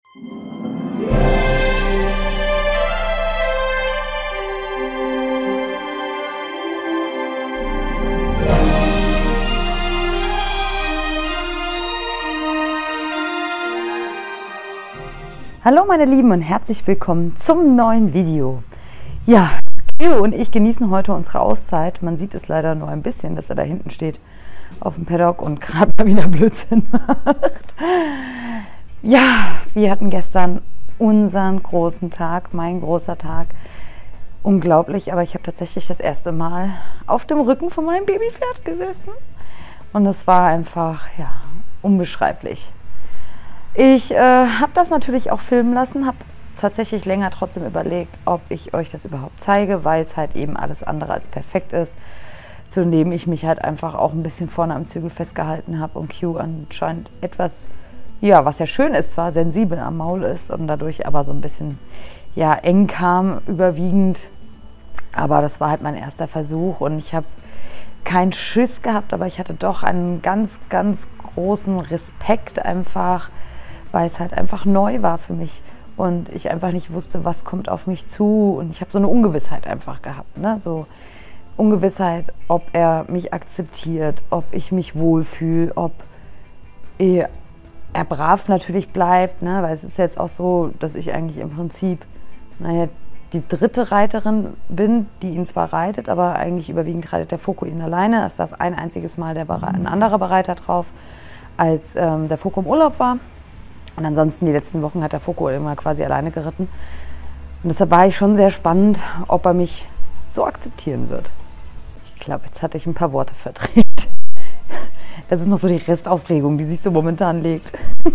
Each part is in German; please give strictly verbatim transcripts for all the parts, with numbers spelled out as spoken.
Hallo meine Lieben und herzlich willkommen zum neuen Video. Ja, Q und ich genießen heute unsere Auszeit. Man sieht es leider nur ein bisschen, dass er da hinten steht auf dem Paddock und gerade mal wieder Blödsinn macht. Ja, wir hatten gestern unseren großen Tag, mein großer Tag. Unglaublich, aber ich habe tatsächlich das erste Mal auf dem Rücken von meinem Babypferd gesessen. Und das war einfach, ja, unbeschreiblich. Ich äh, habe das natürlich auch filmen lassen, habe tatsächlich länger trotzdem überlegt, ob ich euch das überhaupt zeige, weil es halt eben alles andere als perfekt ist, zu dem ich mich halt einfach auch ein bisschen vorne am Zügel festgehalten habe und Q anscheinend etwas, ja, was ja schön ist, zwar sensibel am Maul ist und dadurch aber so ein bisschen, ja, eng kam, überwiegend, aber das war halt mein erster Versuch und ich habe keinen Schiss gehabt, aber ich hatte doch einen ganz, ganz großen Respekt einfach, weil es halt einfach neu war für mich und ich einfach nicht wusste, was kommt auf mich zu und ich habe so eine Ungewissheit einfach gehabt, ne? So Ungewissheit, ob er mich akzeptiert, ob ich mich wohlfühle, ob er, er brav natürlich bleibt, ne? Weil es ist jetzt auch so, dass ich eigentlich im Prinzip, naja, die dritte Reiterin bin, die ihn zwar reitet, aber eigentlich überwiegend reitet der Foko ihn alleine. Es ist das ein einziges Mal der Bere- ein anderer Bereiter drauf, als ähm, der Foko im Urlaub war. Und ansonsten die letzten Wochen hat der Foko immer quasi alleine geritten. Und deshalb war ich schon sehr spannend, ob er mich so akzeptieren wird. Ich glaube, jetzt hatte ich ein paar Worte verdreht. Das ist noch so die Restaufregung, die sich so momentan legt.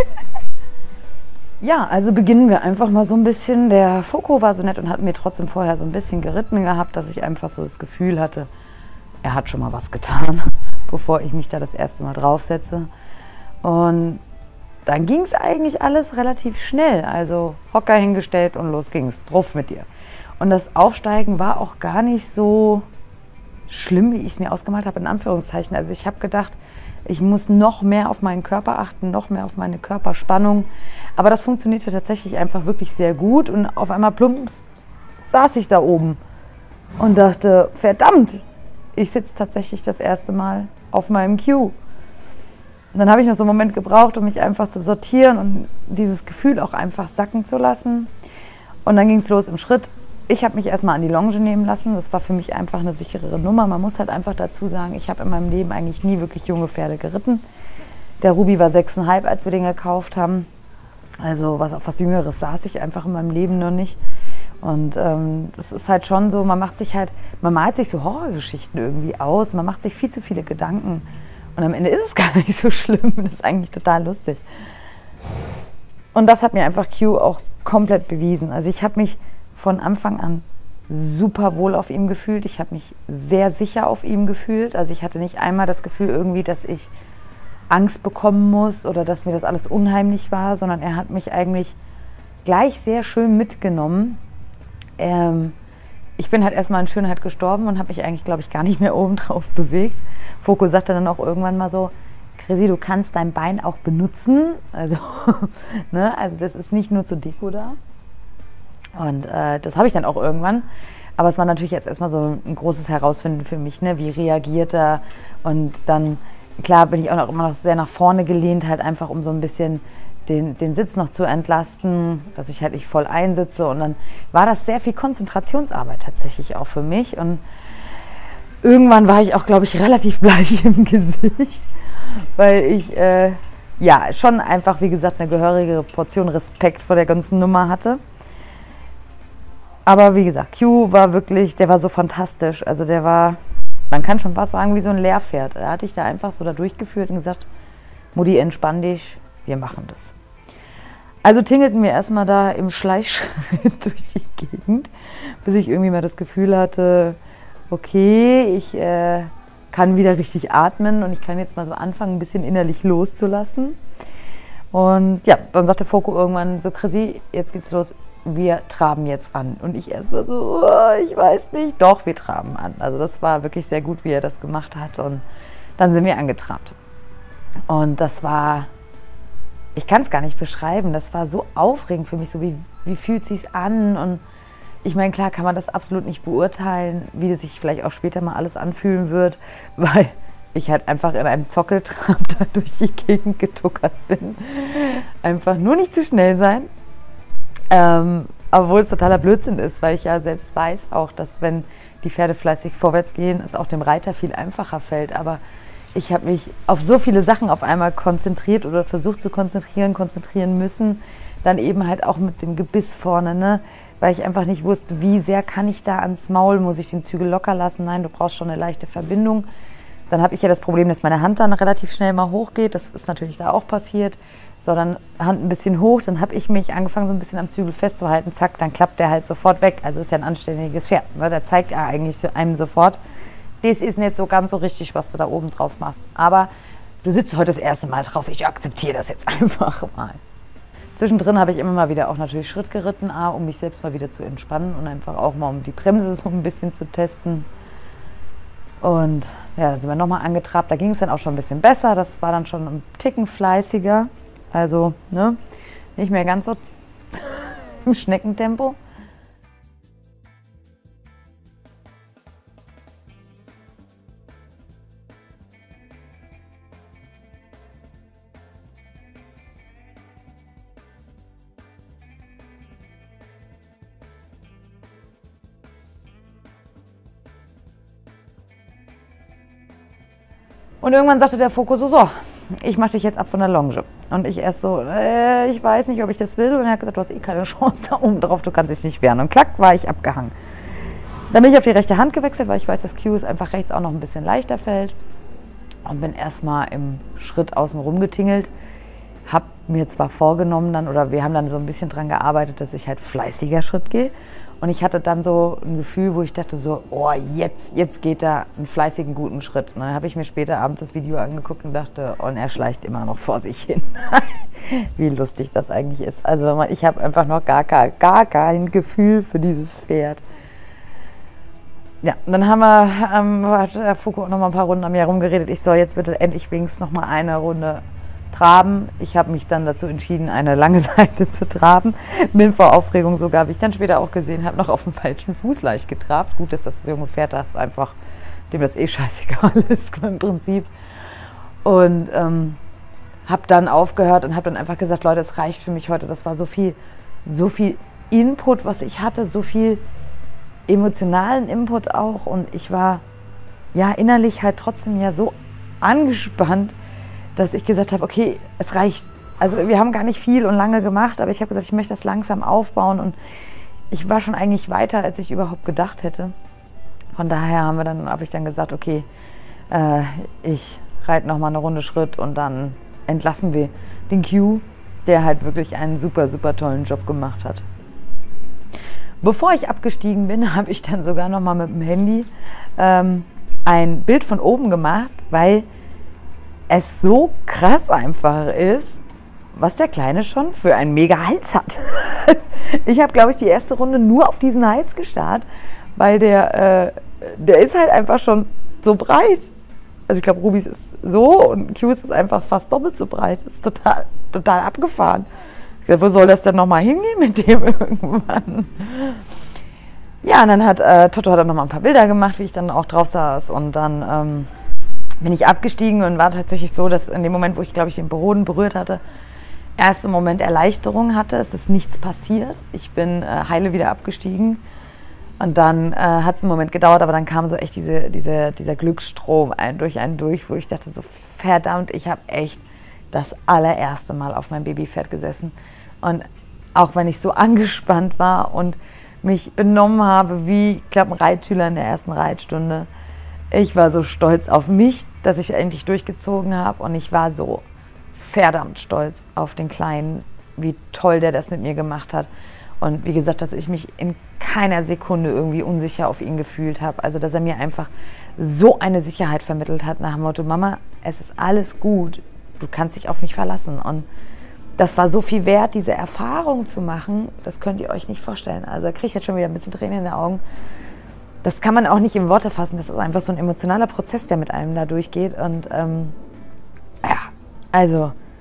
Ja, also beginnen wir einfach mal so ein bisschen. Der Foko war so nett und hat mir trotzdem vorher so ein bisschen geritten gehabt, dass ich einfach so das Gefühl hatte, er hat schon mal was getan, bevor ich mich da das erste Mal draufsetze. Und dann ging es eigentlich alles relativ schnell. Also Hocker hingestellt und los ging's. Drauf mit dir. Und das Aufsteigen war auch gar nicht so schlimm, wie ich es mir ausgemalt habe, in Anführungszeichen. Also ich habe gedacht, ich muss noch mehr auf meinen Körper achten, noch mehr auf meine Körperspannung. Aber das funktionierte tatsächlich einfach wirklich sehr gut. Und auf einmal plumps saß ich da oben und dachte, verdammt, ich sitze tatsächlich das erste Mal auf meinem Q. Und dann habe ich noch so einen Moment gebraucht, um mich einfach zu sortieren und dieses Gefühl auch einfach sacken zu lassen. Und dann ging es los im Schritt. Ich habe mich erstmal an die Longe nehmen lassen. Das war für mich einfach eine sicherere Nummer. Man muss halt einfach dazu sagen, ich habe in meinem Leben eigentlich nie wirklich junge Pferde geritten. Der Ruby war sechseinhalb, als wir den gekauft haben. Also was auf was Jüngeres saß ich einfach in meinem Leben noch nicht. Und ähm, das ist halt schon so, man macht sich halt, man malt sich so Horrorgeschichten irgendwie aus. Man macht sich viel zu viele Gedanken. Und am Ende ist es gar nicht so schlimm. Das ist eigentlich total lustig. Und das hat mir einfach Q auch komplett bewiesen. Also ich habe mich von Anfang an super wohl auf ihm gefühlt. Ich habe mich sehr sicher auf ihm gefühlt. Also ich hatte nicht einmal das Gefühl irgendwie, dass ich Angst bekommen muss oder dass mir das alles unheimlich war, sondern er hat mich eigentlich gleich sehr schön mitgenommen. Ähm, ich bin halt erstmal in Schönheit gestorben und habe mich eigentlich, glaube ich, gar nicht mehr oben drauf bewegt. Foko sagte dann auch irgendwann mal so, Chrissy, du kannst dein Bein auch benutzen. Also, ne, also das ist nicht nur zur Deko da. Und äh, das habe ich dann auch irgendwann. Aber es war natürlich jetzt erstmal so ein großes Herausfinden für mich, ne? Wie reagiert er? Und dann, klar, bin ich auch noch immer noch sehr nach vorne gelehnt, halt einfach um so ein bisschen den, den Sitz noch zu entlasten, dass ich halt nicht voll einsitze. Und dann war das sehr viel Konzentrationsarbeit tatsächlich auch für mich. Und irgendwann war ich auch, glaube ich, relativ bleich im Gesicht, weil ich äh, ja schon einfach, wie gesagt, eine gehörige Portion Respekt vor der ganzen Nummer hatte. Aber wie gesagt, Q war wirklich, der war so fantastisch. Also der war, man kann schon fast sagen, wie so ein Lehrpferd. Da hatte ich da einfach so da durchgeführt und gesagt, Mutti, entspann dich, wir machen das. Also tingelten wir erstmal da im Schleichschritt durch die Gegend, bis ich irgendwie mal das Gefühl hatte, okay, ich äh, kann wieder richtig atmen und ich kann jetzt mal so anfangen, ein bisschen innerlich loszulassen. Und ja, dann sagte Foko irgendwann so, Chrissy, jetzt geht's los, wir traben jetzt an. Und ich erstmal so, oh, ich weiß nicht, doch, wir traben an. Also das war wirklich sehr gut, wie er das gemacht hat und dann sind wir angetrabt. Und das war ich kann es gar nicht beschreiben. Das war so aufregend für mich, so wie, wie fühlt es sich an? Und ich meine, klar kann man das absolut nicht beurteilen, wie das sich vielleicht auch später mal alles anfühlen wird, weil ich halt einfach in einem Zockeltrab da durch die Gegend getuckert bin. Einfach nur nicht zu schnell sein. Ähm, obwohl es totaler Blödsinn ist, weil ich ja selbst weiß auch, dass wenn die Pferde fleißig vorwärts gehen, es auch dem Reiter viel einfacher fällt. Aber ich habe mich auf so viele Sachen auf einmal konzentriert oder versucht zu konzentrieren, konzentrieren müssen. Dann eben halt auch mit dem Gebiss vorne, ne? Weil ich einfach nicht wusste, wie sehr kann ich da ans Maul, muss ich den Zügel locker lassen? Nein, du brauchst schon eine leichte Verbindung. Dann habe ich ja das Problem, dass meine Hand dann relativ schnell mal hochgeht. Das ist natürlich da auch passiert. So, dann Hand ein bisschen hoch, dann habe ich mich angefangen, so ein bisschen am Zügel festzuhalten. Zack, dann klappt der halt sofort weg. Also ist ja ein anständiges Pferd. Ne? Der zeigt ja eigentlich einem sofort, das ist nicht so ganz so richtig, was du da oben drauf machst. Aber du sitzt heute das erste Mal drauf. Ich akzeptiere das jetzt einfach mal. Zwischendrin habe ich immer mal wieder auch natürlich Schritt geritten, A, um mich selbst mal wieder zu entspannen und einfach auch mal um die Bremse so ein bisschen zu testen. Und ja, dann sind wir nochmal angetrabt. Da ging es dann auch schon ein bisschen besser. Das war dann schon ein Ticken fleißiger. Also, ne, nicht mehr ganz so im Schneckentempo. Und irgendwann sagte der Fokus so, so, ich mache dich jetzt ab von der Longe. Und ich erst so, äh, ich weiß nicht, ob ich das will. Und er hat gesagt, du hast eh keine Chance da oben drauf, du kannst dich nicht wehren. Und klack, war ich abgehangen. Dann bin ich auf die rechte Hand gewechselt, weil ich weiß, dass Cues einfach rechts auch noch ein bisschen leichter fällt. Und bin erstmal im Schritt außen rum getingelt. Hab mir zwar vorgenommen dann, oder wir haben dann so ein bisschen dran gearbeitet, dass ich halt fleißiger Schritt gehe. Und ich hatte dann so ein Gefühl, wo ich dachte so, oh, jetzt, jetzt geht er einen fleißigen, guten Schritt. Und dann habe ich mir später abends das Video angeguckt und dachte, und er schleicht immer noch vor sich hin. Wie lustig das eigentlich ist. Also ich habe einfach noch gar, gar, gar kein Gefühl für dieses Pferd. Ja, dann haben wir, ähm, hat der Foucault auch noch mal ein paar Runden an mir herumgeredet. Ich soll jetzt bitte endlich wenigstens noch mal eine Runde traben. Ich habe mich dann dazu entschieden, eine lange Seite zu traben. Bin vor Aufregung sogar, wie ich dann später auch gesehen habe, noch auf dem falschen Fuß leicht getrabt. Gut, dass das junge Pferd das einfach, dem das eh scheißegal ist im Prinzip. Und ähm, habe dann aufgehört und habe dann einfach gesagt, Leute, es reicht für mich heute. Das war so viel, so viel Input, was ich hatte, so viel emotionalen Input auch. Und ich war ja innerlich halt trotzdem ja so angespannt, dass ich gesagt habe, okay, es reicht. Also wir haben gar nicht viel und lange gemacht, aber ich habe gesagt, ich möchte das langsam aufbauen und ich war schon eigentlich weiter, als ich überhaupt gedacht hätte. Von daher haben wir dann, habe ich dann gesagt, okay, äh, ich reite noch mal eine Runde Schritt und dann entlassen wir den Cue, der halt wirklich einen super, super tollen Job gemacht hat. Bevor ich abgestiegen bin, habe ich dann sogar noch mal mit dem Handy ähm, ein Bild von oben gemacht, weil es so krass einfach ist, was der Kleine schon für einen mega Hals hat. Ich habe, glaube ich, die erste Runde nur auf diesen Hals gestarrt, weil der, äh, der ist halt einfach schon so breit. Also ich glaube, Rubis ist so und Cues ist einfach fast doppelt so breit. Das ist total, total abgefahren. Ich sag, wo soll das denn nochmal hingehen mit dem irgendwann? Ja, und dann hat äh, Toto hat dann nochmal ein paar Bilder gemacht, wie ich dann auch drauf saß und dann ähm, bin ich abgestiegen und war tatsächlich so, dass in dem Moment, wo ich, glaube ich, den Boden berührt hatte, erst im Moment Erleichterung hatte. Es ist nichts passiert. Ich bin äh, heile wieder abgestiegen. Und dann äh, hat es einen Moment gedauert, aber dann kam so echt diese, diese, dieser Glücksstrom ein, durch einen durch, wo ich dachte so, verdammt, ich habe echt das allererste Mal auf meinem Babypferd gesessen. Und auch wenn ich so angespannt war und mich benommen habe wie, ich glaube, ein Reitschüler in der ersten Reitstunde, ich war so stolz auf mich, dass ich endlich durchgezogen habe und ich war so verdammt stolz auf den Kleinen, wie toll der das mit mir gemacht hat. Und wie gesagt, dass ich mich in keiner Sekunde irgendwie unsicher auf ihn gefühlt habe. Also, dass er mir einfach so eine Sicherheit vermittelt hat nach dem Motto, Mama, es ist alles gut, du kannst dich auf mich verlassen. Und das war so viel wert, diese Erfahrung zu machen, das könnt ihr euch nicht vorstellen. Also, da kriege ich jetzt schon wieder ein bisschen Tränen in den Augen. Das kann man auch nicht in Worte fassen. Das ist einfach so ein emotionaler Prozess, der mit einem da durchgeht. Und ähm, ja, also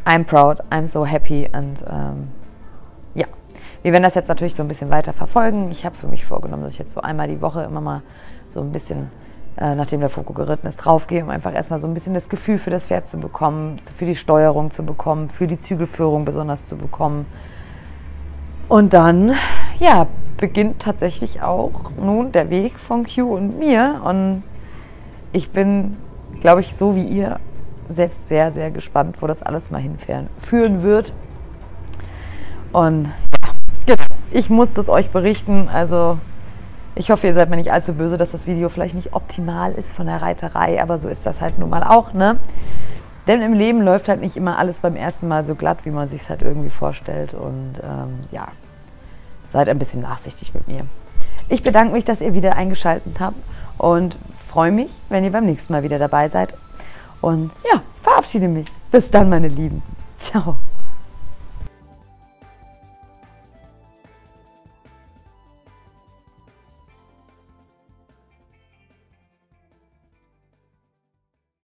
I'm proud, I'm so happy und ähm, ja, wir werden das jetzt natürlich so ein bisschen weiter verfolgen. Ich habe für mich vorgenommen, dass ich jetzt so einmal die Woche immer mal so ein bisschen, äh, nachdem der Foko geritten ist, draufgehe, um einfach erstmal so ein bisschen das Gefühl für das Pferd zu bekommen, für die Steuerung zu bekommen, für die Zügelführung besonders zu bekommen. Und dann, ja, beginnt tatsächlich auch nun der Weg von Q und mir und ich bin, glaube ich, so wie ihr, selbst sehr, sehr gespannt, wo das alles mal hinführen wird. Und ja, genau, ich musste es euch berichten, also ich hoffe, ihr seid mir nicht allzu böse, dass das Video vielleicht nicht optimal ist von der Reiterei, aber so ist das halt nun mal auch, ne? Denn im Leben läuft halt nicht immer alles beim ersten Mal so glatt, wie man sich es halt irgendwie vorstellt und ähm, ja, seid ein bisschen nachsichtig mit mir. Ich bedanke mich, dass ihr wieder eingeschaltet habt und freue mich, wenn ihr beim nächsten Mal wieder dabei seid. Und ja, verabschiede mich. Bis dann, meine Lieben. Ciao.